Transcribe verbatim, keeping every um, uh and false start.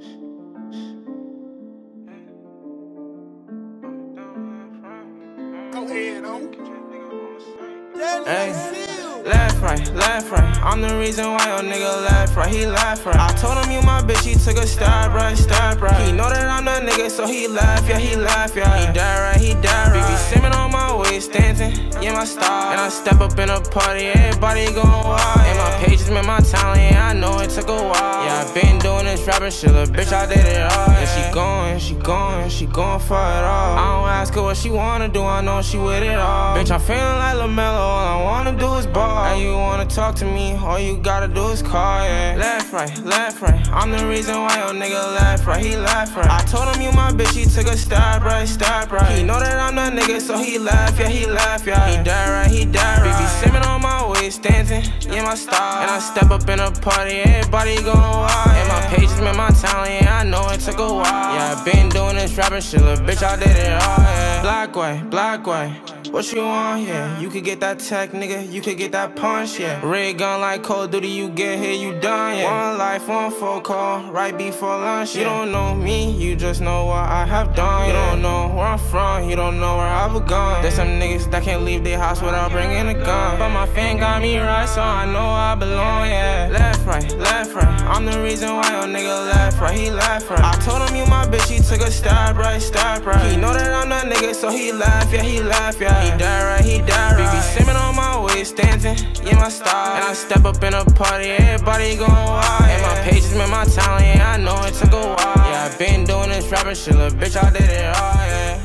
Go ahead, on. Hey, left, right, left, right. I'm the reason why your nigga left, right. He left, right. I told him you my bitch, he took a step right, step right. He know that I'm that nigga, so he left, yeah, he left, yeah. He died right, he died right. Be simming on my waist, dancing, yeah, my style. And I step up in a party, everybody going wild. And my pages met my talent, yeah, I know it took a while. Yeah, I been doing this rapping shit, little bitch, I did it all. Yeah, she going, she going, she going for it all. I don't ask her what she wanna do, I know she with it all. Bitch, I'm feeling like LaMelo, all I wanna do is ball. And you wanna talk to me, all you gotta do is call, yeah. Left, right, left, right. I'm the reason why your nigga left, right. He left, right. I told him you my bitch, he took a step right, step right. He know that I'm that nigga, so he left, yeah, he left, yeah. He died right, he died right. Be simming on my waist, dancing, yeah, my style. And I step up in a party, everybody going wild. And my pages met my talent, yeah, I know it took a while. Yeah, I been doing this rapping shit, little bitch, I did it all, yeah. Black way, black way. What you want, yeah? You could get that tech, nigga, you could get that punch, yeah. Red gun like Call of Duty, you get here, you done, yeah. One life, one phone call, right before lunch, yeah. You don't know me, you just know what I have done. You don't know where I'm from, you don't know where I've gone. There's some niggas that can't leave their house without bringing a gun. But my fan got me right, so I know I belong, yeah. Left, right, left, right. I'm the reason why your nigga left, right. He left, right. I told him you my bitch, he took a step right, step right. He know that I'm that nigga, so he left, yeah, he left, yeah. He died right, he died right. Be simming on my waist, dancing, yeah, my style. And I step up in a party, everybody going wild. And my pages met my talent, yeah, I know it took a while. Yeah, I been doing this rapping shit, little bitch, I did it all, yeah.